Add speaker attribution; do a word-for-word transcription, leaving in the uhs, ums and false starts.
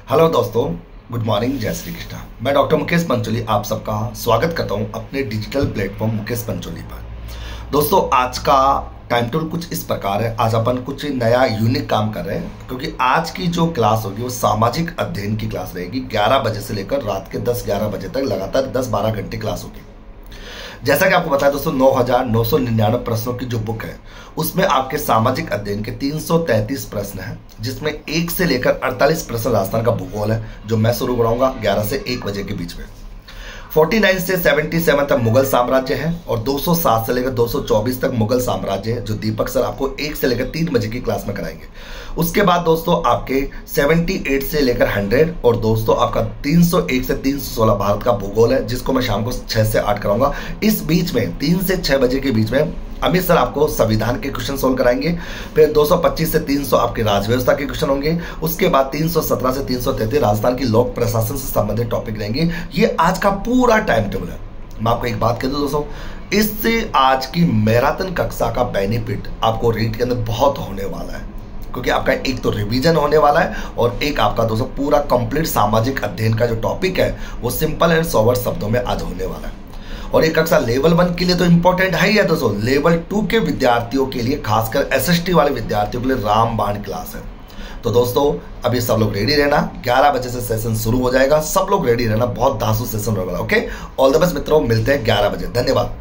Speaker 1: Hello दोस्तों, good morning, जय श्री कृष्णा। मैं डॉक्टर मुकेश पंचोली आप सबका स्वागत करता हूं अपने डिजिटल प्लेटफॉर्म मुकेश पंचोली पर। दोस्तों, आज का टाइम टेबल कुछ इस प्रकार है। आज अपन कुछ नया यूनिक काम कर रहे हैं, क्योंकि आज की जो क्लास होगी वो सामाजिक अध्ययन की क्लास रहेगी। ग्यारह बजे से लेकर रात के दस ग्यारह बजे तक लगातार दस बारह घंटे क्लास होगी। जैसा कि आपको बताया दोस्तों, नौ हजार नौ सौ निन्यानवे प्रश्नों की जो बुक है उसमें आपके सामाजिक अध्ययन के तीन सौ तैंतीस प्रश्न हैं, जिसमें एक से लेकर अड़तालीस प्रश्न राजस्थान का भूगोल है, जो मैं शुरू कराऊंगा ग्यारह से एक बजे के बीच में। उनचास से सतहत्तर तक मुगल साम्राज्य है और दो सौ सात से लेकर दो सौ चौबीस तक मुगल साम्राज्य है, जो दीपक सर आपको एक से लेकर तीन बजे की क्लास में कराएंगे। उसके बाद दोस्तों आपके अठहत्तर से लेकर सौ और दोस्तों आपका तीन सौ एक से तीन सौ सोलह भारत का भूगोल है, जिसको मैं शाम को छह से आठ कराऊंगा। इस बीच में तीन से छह बजे के बीच में अमित सर आपको संविधान के क्वेश्चन सोल्व कराएंगे। फिर दो सौ पच्चीस से तीन सौ आपके राज्य व्यवस्था के क्वेश्चन होंगे। उसके बाद तीन सौ सत्रह से तीन सौ तैंतीस राजस्थान की लोक प्रशासन से संबंधित टॉपिक रहेंगे। ये आज का पूरा टाइम टेबल है। मैं आपको एक बात कह दूं दोस्तों, इससे आज की मैराथन कक्षा का बेनिफिट आपको रीड के अंदर बहुत होने वाला है, क्योंकि आपका एक तो रिवीजन होने वाला है और एक आपका दोस्तों पूरा कंप्लीट सामाजिक अध्ययन का जो टॉपिक है वो सिंपल एंड सोबर शब्दों में आज होने वाला है। और एक कक्षा लेवल वन के लिए तो इंपॉर्टेंट है ही है दोस्तों, लेवल टू के विद्यार्थियों के लिए, खासकर एसएसटी वाले विद्यार्थियों के लिए रामबाण क्लास है। तो दोस्तों अभी सब लोग रेडी रहना, ग्यारह बजे से सेशन शुरू हो जाएगा। सब लोग रेडी रहना, बहुत धांसू सेशन होगा। ओके, ऑल द बेस्ट मित्रों, मिलते हैं ग्यारह बजे। धन्यवाद।